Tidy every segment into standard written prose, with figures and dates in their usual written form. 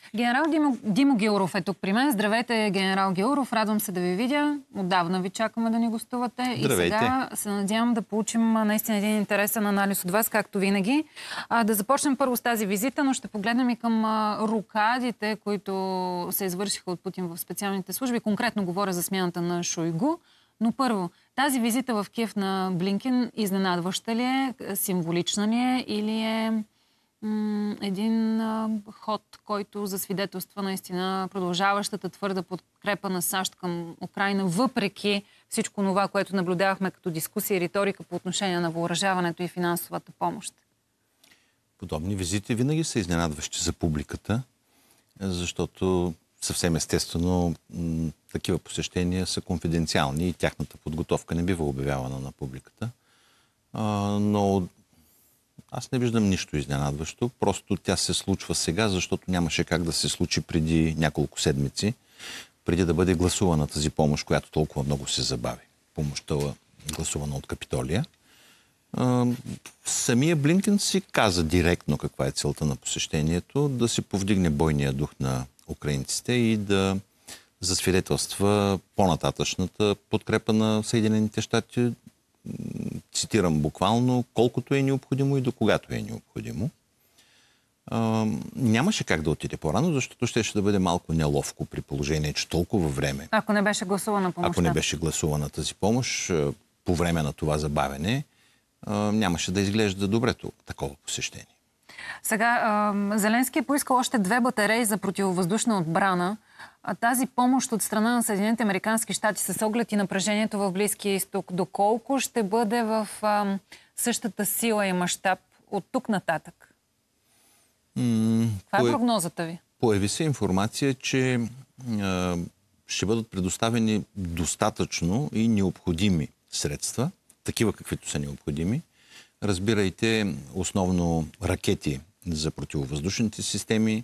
Генерал Димо Гяуров е тук при мен. Здравейте, генерал Гяуров. Радвам се да ви видя. Отдавна ви чакаме да ни гостувате. Здравейте. И сега се надявам да получим наистина един интересен анализ от вас, както винаги. Да започнем първо с тази визита, но ще погледнем и към рокадите, които се извършиха от Путин в специалните служби. Конкретно говоря за смяната на Шойгу. Но първо, тази визита в Киев на Блинкен изненадваща ли е, символична ли е или е един ход, който засвидетелства наистина продължаващата твърда подкрепа на САЩ към Украйна, въпреки всичко това, което наблюдавахме като дискусия и риторика по отношение на въоръжаването и финансовата помощ? Подобни визити винаги са изненадващи за публиката, защото съвсем естествено такива посещения са конфиденциални и тяхната подготовка не бива обявявана на публиката. Но аз не виждам нищо изненадващо. Просто тя се случва сега, защото нямаше как да се случи преди няколко седмици, преди да бъде гласувана тази помощ, която толкова много се забави. Помощта гласувана от Капитолия. Самия Блинкен си каза директно каква е целта на посещението, да се повдигне бойния дух на украинците и да засвидетелства по-нататъчната подкрепа на Съединените щати, цитирам буквално, колкото е необходимо и до когато е необходимо. Нямаше как да отиде по-рано, защото ще да бъде малко неловко при положение, че толкова време... Ако не беше гласувана помощта. Ако не беше гласувана тази помощ, по време на това забавене, нямаше да изглежда добре такова посещение. Сега, Зеленски е поискал още 2 батареи за противовъздушна отбрана. Тази помощ от страна на Съединените американски щати с оглед и напрежението в Близкия изток, доколко ще бъде в същата сила и мащаб от тук нататък? Това е прогнозата ви? Появи се информация, че ще бъдат предоставени достатъчно и необходими средства, такива каквито са необходими. Разбирайте основно ракети за противовъздушните системи,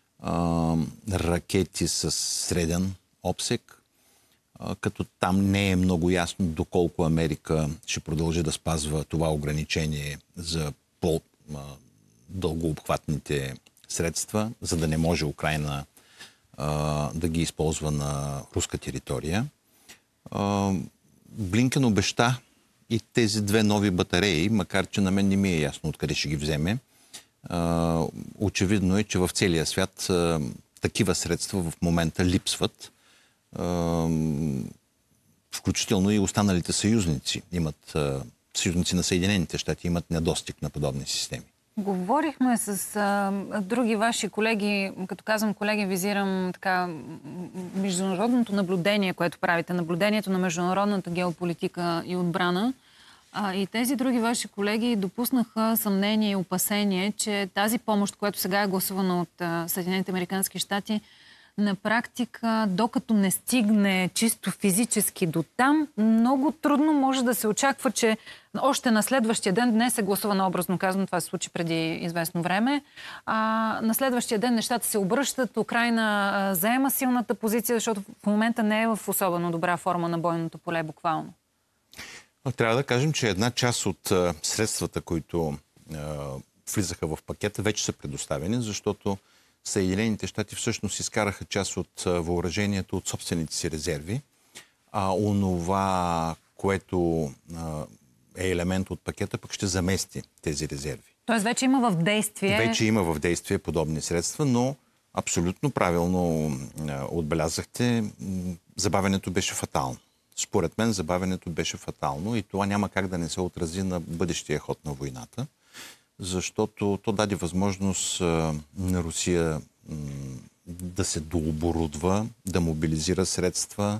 ракети с среден обсек, като там не е много ясно доколко Америка ще продължи да спазва това ограничение за по-дългообхватните средства, за да не може Украйна да ги използва на руска територия. Блинкен обеща и тези 2 нови батареи, макар че на мен не ми е ясно откъде ще ги вземе. Очевидно е, че в целия свят такива средства в момента липсват. Включително и останалите съюзници съюзници на Съединените щати имат недостиг на подобни системи. Говорихме с други ваши колеги, като казвам колеги, визирам така международното наблюдение, което правите, наблюдението на международната геополитика и отбрана. И тези други ваши колеги допуснаха съмнение и опасение, че тази помощ, която сега е гласувана от Съединените американски щати, на практика, докато не стигне чисто физически до там, много трудно може да се очаква, че още на следващия ден, днес е гласувана образно казано, това се случи преди известно време, на следващия ден нещата се обръщат, Украйна заема силната позиция, защото в момента не е в особено добра форма на бойното поле, буквално. Трябва да кажем, че една част от средствата, които влизаха в пакета, вече са предоставени, защото Съединените щати всъщност изкараха част от въоръжението от собствените си резерви, а онова, което е елемент от пакета, пък ще замести тези резерви. Тоест вече има в действие... Вече има в действие подобни средства, но абсолютно правилно отбелязахте, забавянето беше фатално. Според мен забавянето беше фатално и това няма как да не се отрази на бъдещия ход на войната, защото то даде възможност на Русия да се дооборудва, да мобилизира средства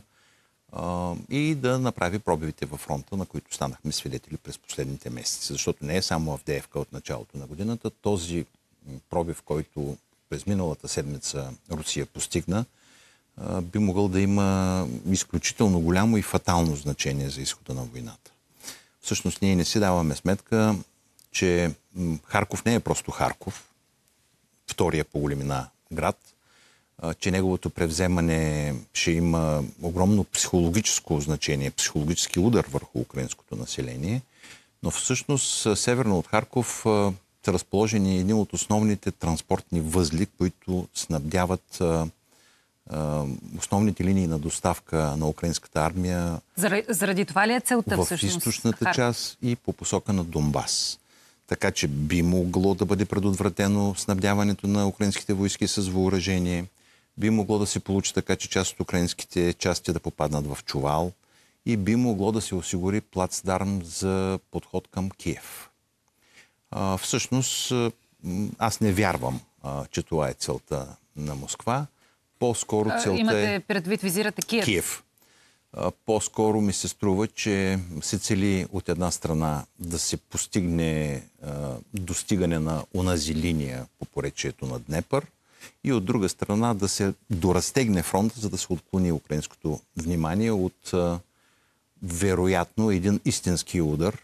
и да направи пробивите във фронта, на които станахме свидетели през последните месеци. Защото не е само Авдеевка от началото на годината. Този пробив, който през миналата седмица Русия постигна, би могъл да има изключително голямо и фатално значение за изхода на войната. Всъщност ние не си даваме сметка, че Харков не е просто Харков, втория по големина град, че неговото превземане ще има огромно психологическо значение, психологически удар върху украинското население, но всъщност северно от Харков са разположени едни от основните транспортни възли, които снабдяват основните линии на доставка на украинската армия. Заради това ли е целта в всъщност? източната част и по посока на Донбас. Така че би могло да бъде предотвратено снабдяването на украинските войски с въоръжение. Би могло да се получи така, че част от украинските части да попаднат в чувал и би могло да се осигури плацдарм за подход към Киев. Всъщност, аз не вярвам, че това е целта на Москва. По-скоро целта имате предвид, визирате Киев? Киев. По-скоро ми се струва, че се цели от една страна да се постигне достигане на онази линия по поречието на Днепър и от друга страна да се доразтегне фронта, за да се отклони украинското внимание от вероятно един истински удар,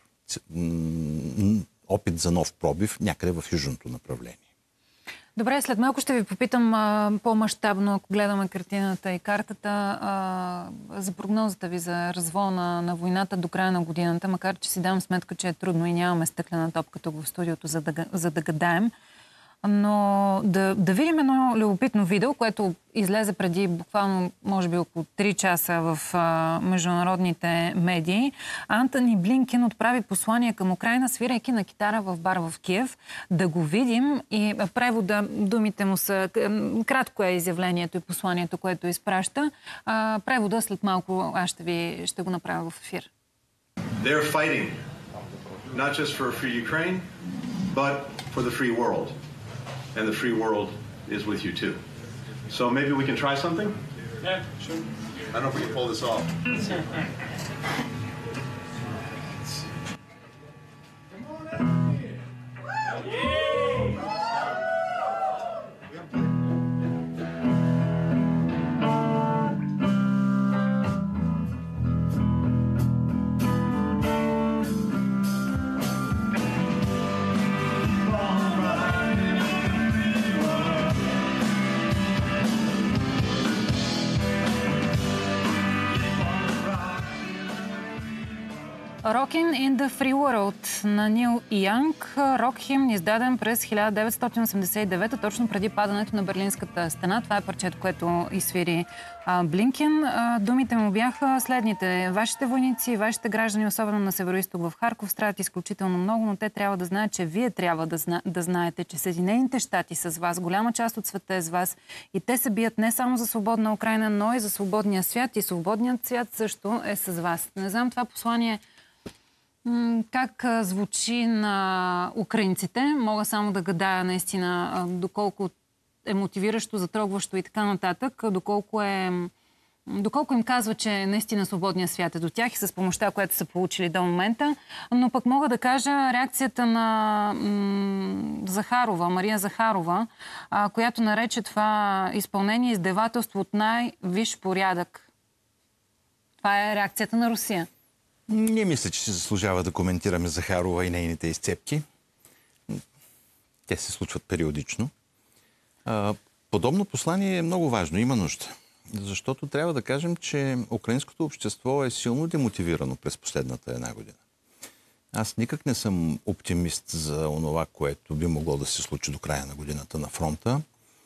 опит за нов пробив някъде в южното направление. Добре, след малко ще ви попитам по-мащабно, ако гледаме картината и картата, за прогнозата ви за развоя на войната до края на годината, макар че си давам сметка, че е трудно и нямаме стъклена топка тук в студиото, за да гадаем. Но да видим едно любопитно видео, което излезе преди буквално, може би, около 3 часа в международните медии. Антони Блинкен отправи послание към Украйна, свирайки на китара в бар в Киев. Да го видим и превода, думите му са... Кратко е изявлението и посланието, което изпраща. Превода след малко аз ще го направя в ефир. They're fighting, not just for a free Ukraine, but for the free world. And the free world is with you too. So maybe we can try something? Yeah, sure. I don't know if we can pull this off. Rockin' in the Free World на Нил Янг. Рок химн, издаден през 1989, точно преди падането на Берлинската стена. Това е парчето, което изсвири Блинкен. Думите му бяха следните. Вашите войници, вашите граждани, особено на североизток в Харков, страдат изключително много, но те трябва да знаят, че вие трябва да знаете, че Съединените щати са с вас, голяма част от света е с вас и те се бият не само за свободна Украйна, но и за свободния свят и свободният свят също е с вас. Не знам това послание как звучи на украинците. Мога само да гадая наистина доколко е мотивиращо, затрогващо и така нататък, доколко им казва, че наистина свободният свят е до тях и с помощта, която са получили до момента. Но пък мога да кажа реакцията на Мария Захарова, която нарече това изпълнение издевателство от най-висш порядък. Това е реакцията на Русия. Не мисля, че се заслужава да коментираме Захарова и нейните изцепки. Те се случват периодично. Подобно послание е много важно, има нужда. Защото трябва да кажем, че украинското общество е силно демотивирано през последната една година. Аз никак не съм оптимист за онова, което би могло да се случи до края на годината на фронта.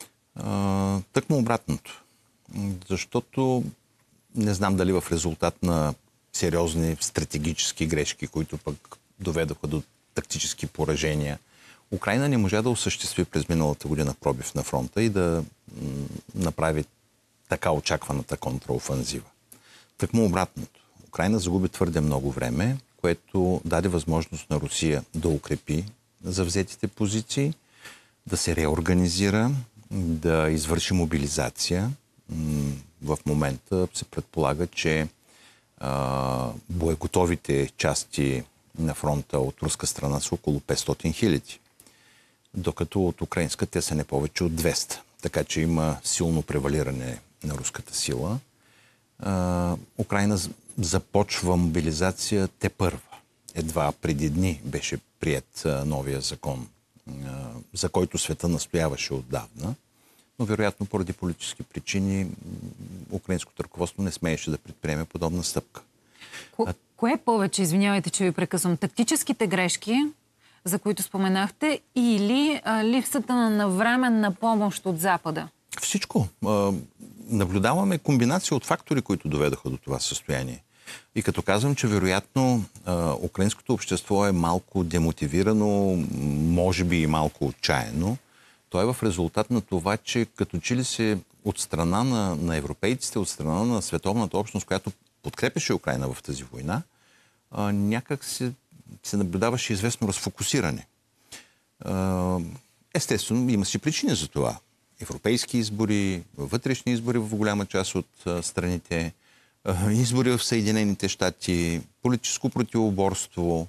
Тъкмо обратното. Защото не знам дали в резултат на сериозни стратегически грешки, които пък доведоха до тактически поражения, Украйна не можа да осъществи през миналата година пробив на фронта и да направи така очакваната контраофанзива. Тъкмо обратното. Украйна загуби твърде много време, което даде възможност на Русия да укрепи завзетите позиции, да се реорганизира, да извърши мобилизация. В момента се предполага, че боеготовите части на фронта от руска страна са около 500 хиляди, докато от украинска те са не повече от 200. Така че има силно превалиране на руската сила. Украйна започва мобилизация тепърва. Едва преди дни беше приет новия закон, за който света настояваше отдавна, но вероятно поради политически причини украинското ръководство не смееше да предприеме подобна стъпка. Кое повече, извинявайте, че ви прекъсвам, тактическите грешки за които споменахте, или липсата на навременна помощ от Запада? Всичко. Наблюдаваме комбинация от фактори, които доведаха до това състояние. И като казвам, че вероятно украинското общество е малко демотивирано, може би и малко отчаяно, то е в резултат на това, че като че ли се от страна на европейците, от страна на световната общност, която подкрепяше Украйна в тази война, някак се наблюдаваше известно разфокусиране. Естествено, има си причини за това. Европейски избори, вътрешни избори в голяма част от страните, избори в Съединените щати, политическо противоборство,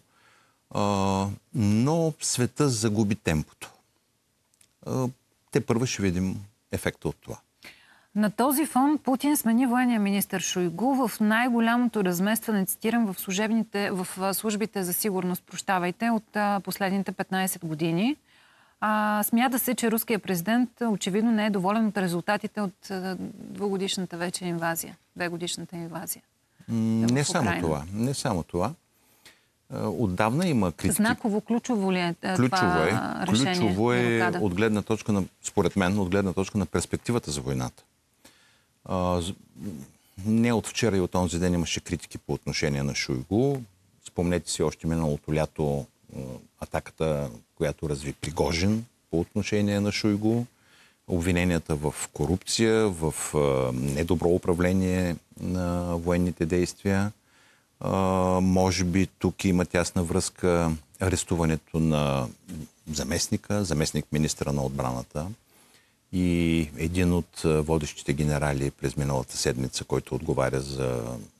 но света загуби темпото. Те първо ще видим ефекта от това. На този фон Путин смени военния министър Шойгу в най-голямото разместване, цитирам, в службите за сигурност, от последните 15 години. Смята се, че руският президент очевидно не е доволен от резултатите от двугодишната вече инвазия. 2-годишната инвазия. Не само това. Отдавна има критики. Знаково, ключово ли е това решение? Ключово е от гледна точка на, според мен, от гледна точка на перспективата за войната. Не от вчера и от онзи ден имаше критики по отношение на Шойгу. Спомнете си още миналото лято атаката, която разви Пригожин по отношение на Шойгу. Обвиненията в корупция, в недобро управление на военните действия. Може би тук има тясна връзка арестуването на заместник министра на отбраната и един от водещите генерали през миналата седмица, който отговаря за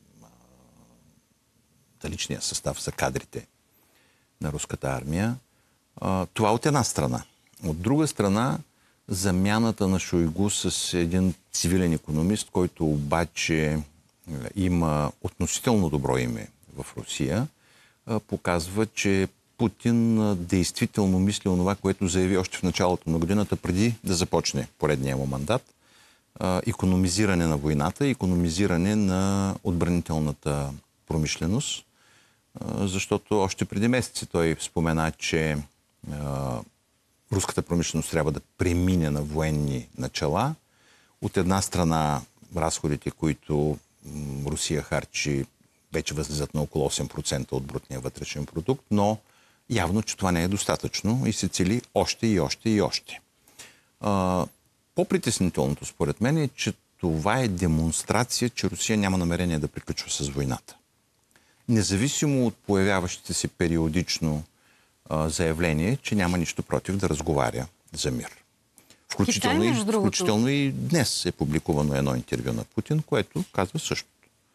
личния състав, за кадрите на руската армия. Това от една страна. От друга страна, замяната на Шойгу с един цивилен икономист, който обаче има относително добро име в Русия, показва, че Путин действително мисли онова, което заяви още в началото на годината, преди да започне поредния му мандат. Икономизиране на войната, икономизиране на отбранителната промишленост, защото още преди месеци той спомена, че руската промишленост трябва да премине на военни начала. От една страна разходите, които Русия харчи, вече възлизат на около 8% от брутния вътрешен продукт, но явно, че това не е достатъчно и се цели още и още и още. По-притеснителното според мен е, че това е демонстрация, че Русия няма намерение да приключва с войната. Независимо от появяващите се периодично заявление, че няма нищо против да разговаря за мир. Включително и днес е публикувано едно интервю на Путин, което казва същото.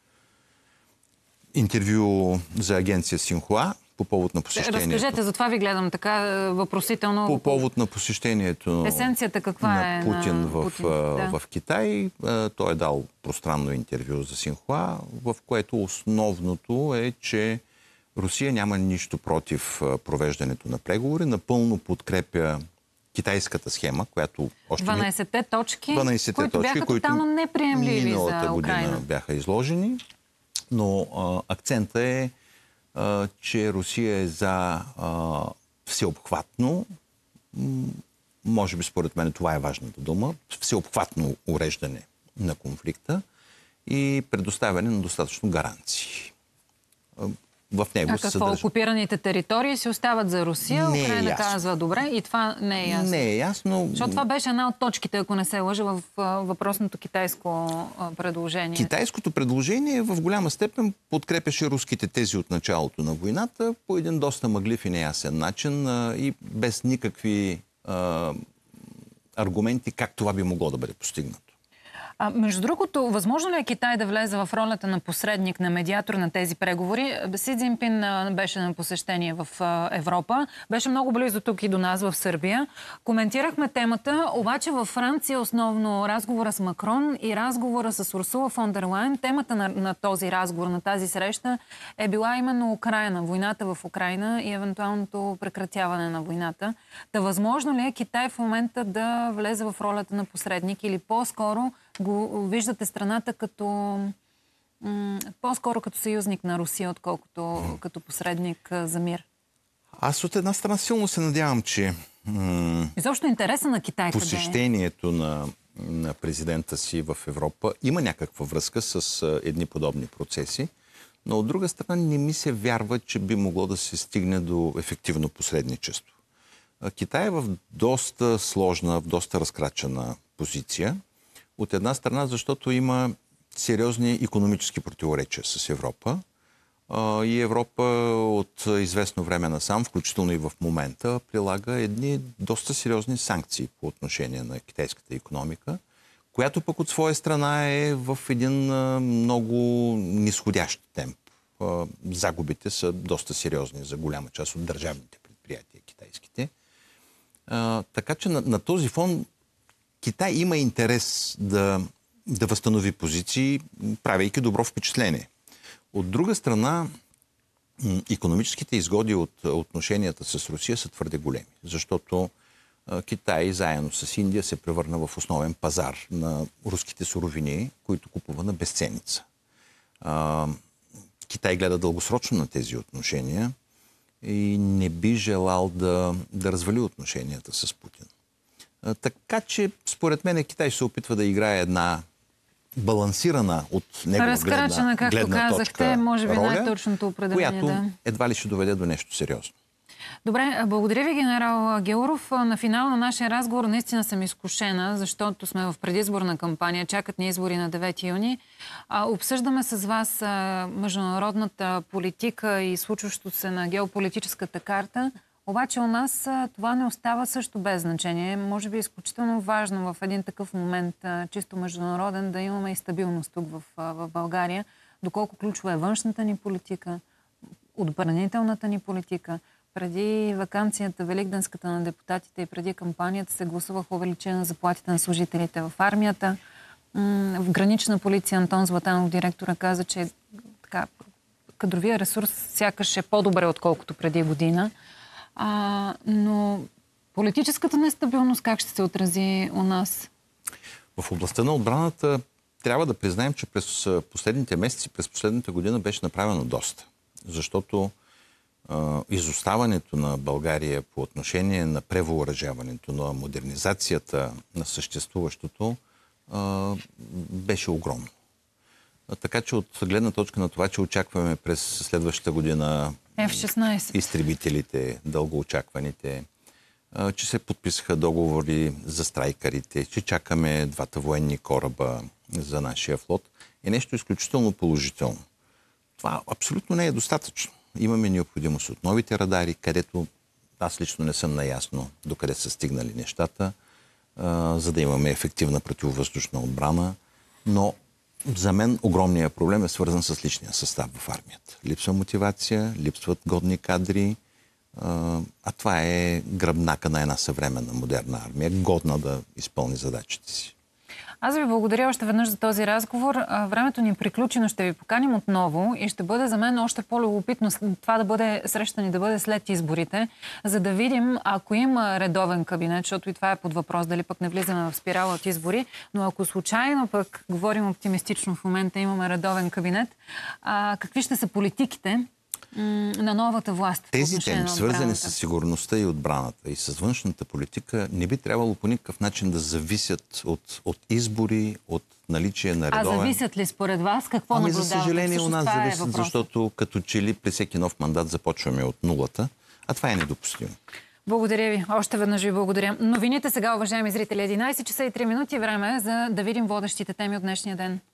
Интервю за агенция Синхуа по повод на посещението. Разкажете, затова ви гледам така въпросително. По повод на посещението есенцията каква на Путин в Китай. Той е дал пространно интервю за Синхуа, в което основното е, че Русия няма нищо против провеждането на преговори, напълно подкрепя китайската схема, която още 12-те точки, които бяха тотално неприемливи за Украйна. Година бяха изложени, но акцента е, че Русия е за всеобхватно, може би според мен това е важната дума, всеобхватно уреждане на конфликта и предоставяне на достатъчно гаранции. В него окупираните територии си остават за Русия? Украйна казва добре и това не е ясно. Не е ясно. Защото това беше една от точките, ако не се лъжа, в въпросното китайско предложение. Китайското предложение в голяма степен подкрепяше руските тези от началото на войната по един доста мъглив и неясен начин и без никакви аргументи как това би могло да бъде постигнато. Между другото, възможно ли е Китай да влезе в ролята на посредник, на медиатор на тези преговори? Си Цзинпин беше на посещение в Европа. Беше много близо тук и до нас в Сърбия. Коментирахме темата, обаче във Франция основно разговора с Макрон и разговора с Урсула фон дер Лайен. Темата на този разговор, на тази среща е била именно Украйна, войната в Украйна и евентуалното прекратяване на войната. Та възможно ли е Китай в момента да влезе в ролята на посредник или по-скоро го виждате страната като по-скоро като съюзник на Русия, отколкото като посредник за мир? Аз от една страна силно се надявам, че Изобщо интереса на Китай къде е? посещението на президента си в Европа има някаква връзка с едни подобни процеси, но от друга страна не ми се вярва, че би могло да се стигне до ефективно посредничество. Китай е в доста сложна, в доста разкрачена позиция. От една страна, защото има сериозни икономически противоречия с Европа. И Европа от известно време насам, включително и в момента, прилага едни доста сериозни санкции по отношение на китайската икономика, която пък от своя страна е в един много нисходящ темп. Загубите са доста сериозни за голяма част от държавните предприятия китайските. Така че на този фон Китай има интерес да възстанови позиции, правейки добро впечатление. От друга страна, икономическите изгоди от отношенията с Русия са твърде големи, защото Китай заедно с Индия се превърна в основен пазар на руските суровини, които купува на безценица. Китай гледа дългосрочно на тези отношения и не би желал да развали отношенията с Путин. Така че, според мен, Китай се опитва да играе една балансирана от негова гледна точка може би роля, най-точното определение, която едва ли ще доведе до нещо сериозно. Добре, благодаря ви, генерал Гяуров. На финал на нашия разговор наистина съм изкушена, защото сме в предизборна кампания, чакат ни избори на 9 юни. Обсъждаме с вас международната политика и случващото се на геополитическата карта. Обаче у нас това не остава също без значение. Може би е изключително важно в един такъв момент, чисто международен, да имаме и стабилност тук в България. Доколко ключова е външната ни политика, отбранителната ни политика. Преди ваканцията, великденската на депутатите и преди кампанията се гласуваха увеличение на заплатите на служителите в армията. В гранична полиция Антон Златанов, директора, каза, че кадровия ресурс сякаш е по-добре, отколкото преди година. Но политическата нестабилност как ще се отрази у нас? В областта на отбраната трябва да признаем, че през последните месеци, през последната година беше направено доста. Защото изоставането на България по отношение на превъоръжаването, на модернизацията на съществуващото беше огромно. Така че от гледна точка на това, че очакваме през следващата година F-16 изтребителите, дългоочакваните, че се подписаха договори за страйкарите, че чакаме 2 военни кораба за нашия флот, е нещо изключително положително. Това абсолютно не е достатъчно. Имаме необходимост от новите радари, където аз лично не съм наясно докъде са стигнали нещата, за да имаме ефективна противовъздушна отбрана. Но за мен огромният проблем е свързан с личния състав в армията. Липсва мотивация, липсват годни кадри, а това е гръбнака на една съвременна модерна армия, годна да изпълни задачите си. Аз ви благодаря още веднъж за този разговор. Времето ни приключи, но ще ви поканим отново и ще бъде за мен още по-любопитно това да бъде срещани, да бъде след изборите, за да видим, ако има редовен кабинет, защото и това е под въпрос, дали пък не влизаме в спирала от избори, но ако случайно пък говорим оптимистично в момента, имаме редовен кабинет, какви ще са политиките на новата власт? Тези теми, свързани с сигурността и отбраната и с външната политика, не би трябвало по никакъв начин да зависят от избори, от наличие на редовен... зависят ли според вас? Какво наблюдавате? За съжаление у нас зависят, защото като че ли при всеки нов мандат започваме от нулата, а това е недопустимо. Благодаря ви. Още веднъж ви благодаря. Новините сега, уважаеми зрители, 11 часа и 3 минути време за да видим водещите теми от днешния ден.